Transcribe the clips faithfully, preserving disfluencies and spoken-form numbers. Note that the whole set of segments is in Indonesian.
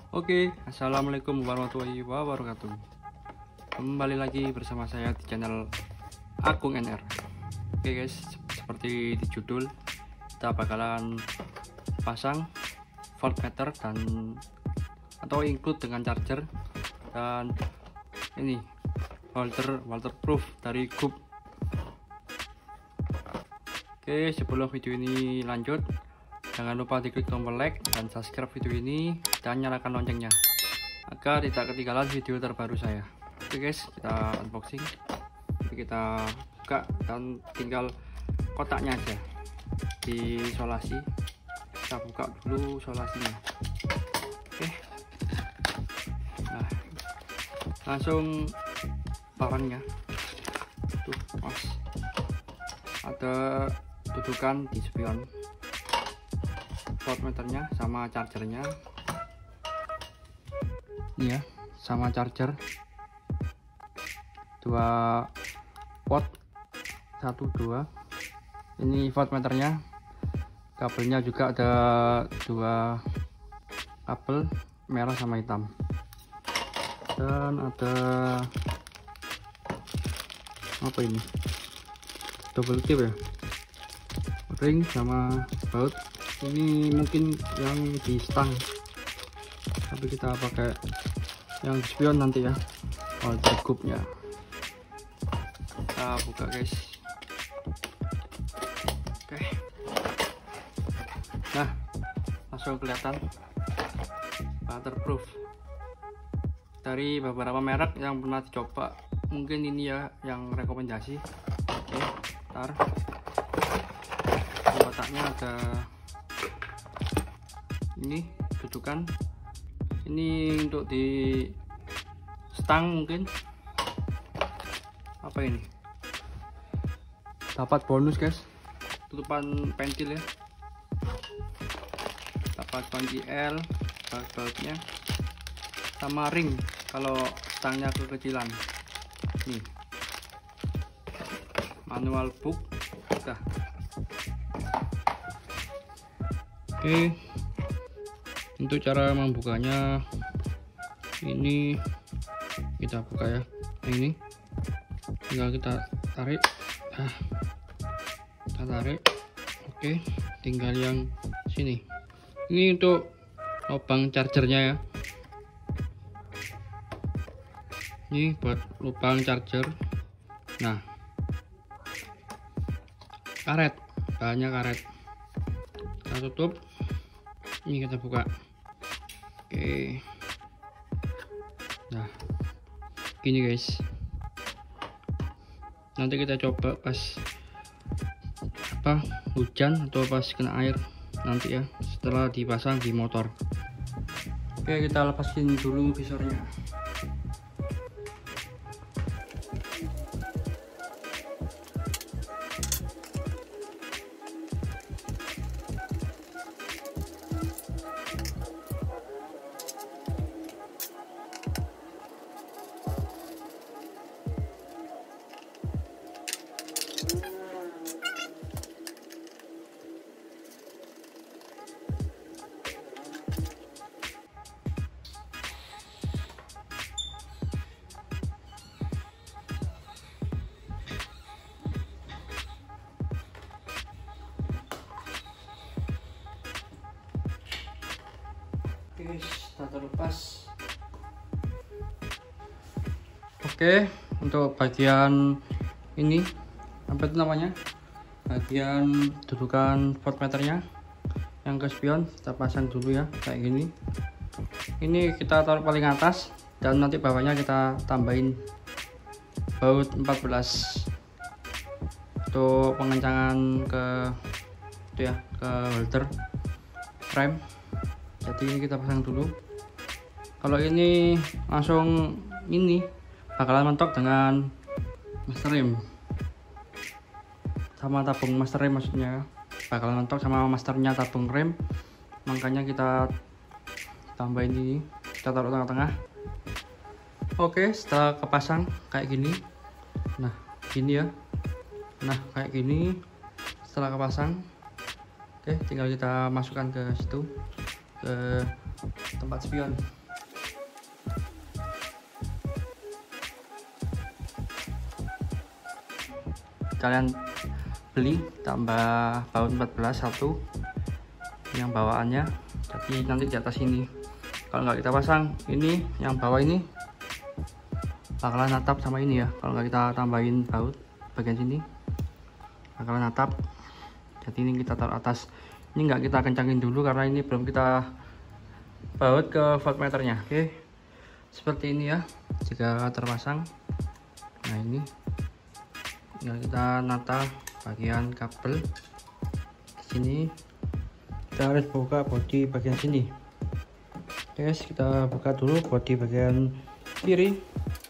Oke, assalamualaikum warahmatullahi wabarakatuh. Kembali lagi bersama saya di channel Agung N R. Oke guys, seperti di judul, kita bakalan pasang voltmeter dan atau include dengan charger dan ini holder waterproof dari G U P. Oke, sebelum video ini lanjut, jangan lupa diklik tombol like dan subscribe video ini dan nyalakan loncengnya agar tidak ketinggalan video terbaru saya. Oke guys, kita unboxing. Kita buka dan tinggal kotaknya aja di isolasi. Kita buka dulu isolasinya. Oke. Nah, langsung barangnya. Tuh, mas. Ada dudukan di spion. Voltmeternya sama chargernya ini ya, sama charger dua pot satu dua. Ini voltmeternya, kabelnya juga ada dua kabel, merah sama hitam, dan ada apa ini, double tip ya, ring sama baut. Ini mungkin yang di stang, tapi kita pakai yang spion nanti ya. Oh, cukupnya kita buka guys. Oke, nah langsung kelihatan waterproof dari beberapa merek yang pernah dicoba. Mungkin ini ya yang rekomendasi. Oke, ntar di kotaknya ada ini dudukan, ini untuk di stang. Mungkin apa ini, dapat bonus guys, tutupan pentil ya, dapat kunci L bautnya sama ring kalau stangnya kekecilan. Nih manual book udah. Oke, untuk cara membukanya ini kita buka ya, ini tinggal kita tarik. Nah, kita tarik. Oke, tinggal yang sini, ini untuk lubang chargernya ya, ini buat lubang charger. Nah, karet, bahannya karet, kita tutup. Ini kita buka. Oke, nah gini guys, nanti kita coba pas apa hujan atau pas kena air nanti ya, setelah dipasang di motor. Oke, kita lepasin dulu visornya. Guys, tak terlepas. Oke, untuk bagian ini apa itu namanya, bagian dudukan voltmeternya yang ke spion kita pasang dulu ya, kayak gini. Ini kita taruh paling atas dan nanti bawahnya kita tambahin baut empat belas untuk pengencangan ke itu ya, ke holder frame. Jadi ini kita pasang dulu. Kalau ini langsung ini bakalan mentok dengan master rem sama tabung master rem, maksudnya bakalan mentok sama masternya tabung rem. Makanya kita tambahin ini, kita taruh tengah-tengah. Oke, setelah kepasang kayak gini, nah gini ya, nah kayak gini setelah kepasang. Oke, tinggal kita masukkan ke situ, ke tempat spion. Kalian beli tambah baut empat belas satu yang bawaannya, jadi nanti di atas ini. Kalau nggak kita pasang ini yang bawah ini bakalan natap sama ini ya. Kalau nggak kita tambahin baut bagian sini bakalan natap. Jadi ini kita taruh atas. Ini nggak kita kencangin dulu karena ini belum kita baut ke voltmeternya. Oke, seperti ini ya jika terpasang. Nah ini tinggal kita nata bagian kabel di sini. Kita harus buka bodi bagian sini. Guys, kita buka dulu bodi bagian kiri.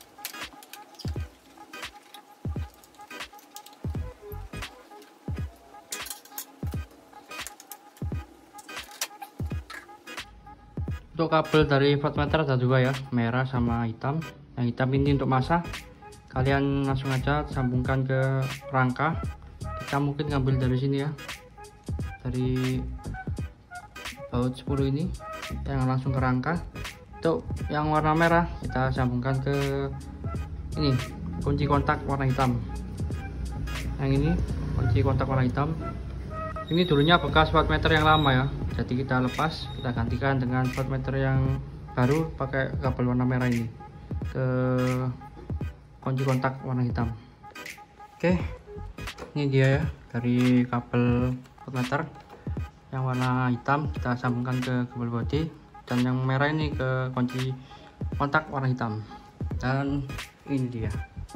Untuk kabel dari voltmeter ada dua ya, merah sama hitam. Yang hitam ini untuk masa, kalian langsung aja sambungkan ke rangka. Kita mungkin ngambil dari sini ya, dari baut sepuluh ini yang langsung ke rangka. Untuk yang warna merah kita sambungkan ke ini kunci kontak warna hitam. Yang ini kunci kontak warna hitam. Ini dulunya bekas voltmeter yang lama ya, jadi kita lepas, kita gantikan dengan voltmeter yang baru pakai kabel warna merah ini ke kunci kontak warna hitam. Oke, ini dia ya dari kabel voltmeter yang warna hitam, kita sambungkan ke kabel bodi, dan yang merah ini ke kunci kontak warna hitam. Dan ini dia,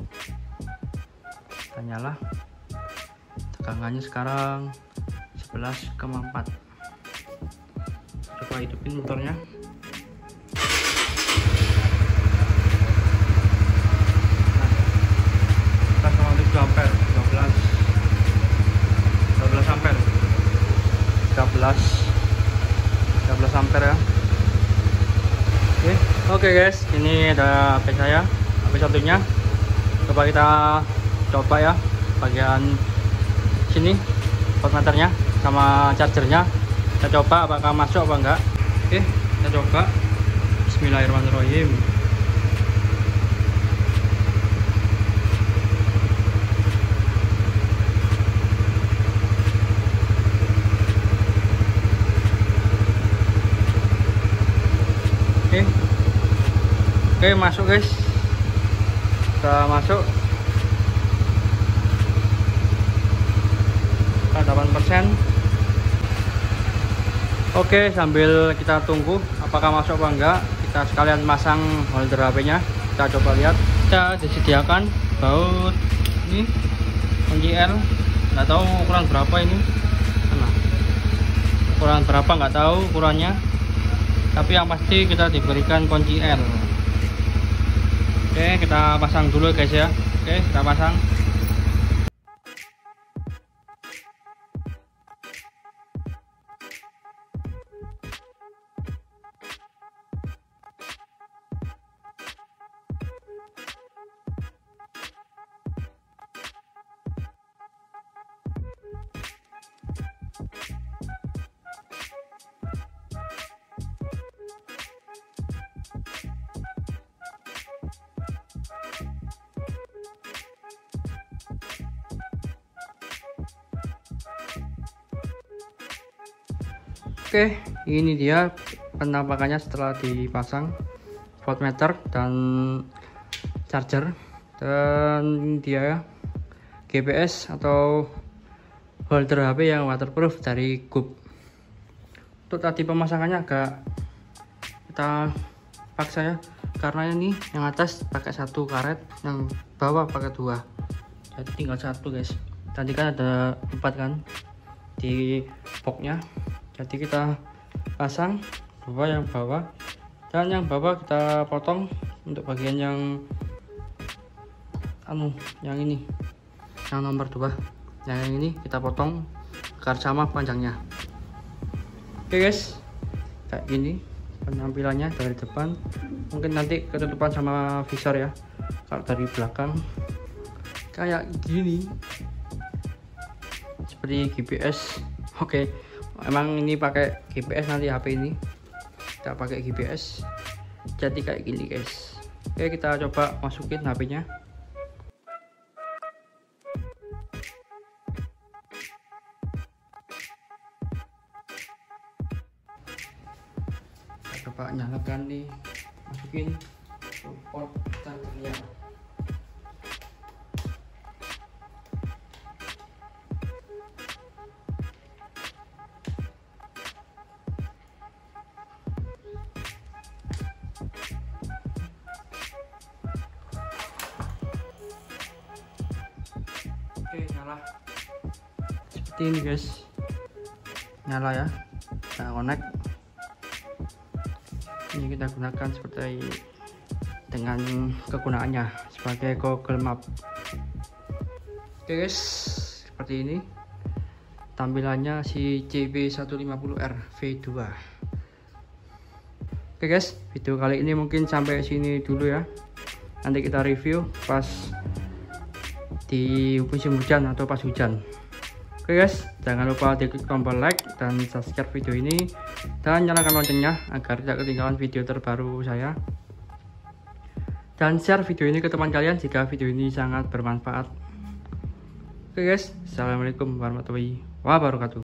kita nyala, tegangannya sekarang sebelas koma empat. Coba hidupin motornya. Nah, sama tujuh ampere, dua belas dua belas ampere, tiga belas tiga belas ampere ya. Oke, oke guys, ini ada H P saya, H P satunya. Coba kita coba ya bagian sini voltmeternya sama chargernya. Kita coba apakah masuk apa enggak. Oke, kita coba. Bismillahirrahmanirrahim. Oke, oke masuk guys, sudah masuk delapan persen. Oke, sambil kita tunggu apakah masuk apa enggak, kita sekalian masang holder H P nya. Kita coba lihat. Kita disediakan baut ini kunci L, nggak tahu ukuran berapa ini. Nah, ukuran berapa nggak tahu ukurannya, tapi yang pasti kita diberikan kunci L. Oke, kita pasang dulu guys ya. Oke, kita pasang. Oke, ini dia penampakannya setelah dipasang voltmeter dan charger. Dan dia G P S atau holder H P yang waterproof dari G U P. Untuk tadi pemasangannya agak kita paksa ya, karena ini yang atas pakai satu karet, yang bawah pakai dua, jadi tinggal satu guys. Tadi kan ada empat kan di boxnya, jadi kita pasang dua yang bawah, dan yang bawah kita potong untuk bagian yang anu yang ini, yang nomor dua, yang ini kita potong agar sama panjangnya. Oke guys, kayak gini penampilannya dari depan. Mungkin nanti ketutupan sama visor ya. Kalau dari belakang kayak gini, seperti G P S. Oke, emang ini pakai G P S nanti H P ini. kita pakai G P S jadi kayak gini guys. Oke, kita coba masukin H P-nya. Kita coba nyalakan nih, masukin port chargernya. Oke, nyala seperti ini guys, nyala ya. Kita connect, ini kita gunakan seperti dengan kegunaannya sebagai Google Map. Oke guys, seperti ini tampilannya si C B seratus lima puluh R V dua. Oke guys, video kali ini mungkin sampai sini dulu ya. Nanti kita review pas di musim hujan atau pas hujan. Oke guys, jangan lupa klik tombol like dan subscribe video ini dan nyalakan loncengnya agar tidak ketinggalan video terbaru saya. Dan share video ini ke teman kalian jika video ini sangat bermanfaat. Oke guys, assalamualaikum warahmatullahi wabarakatuh.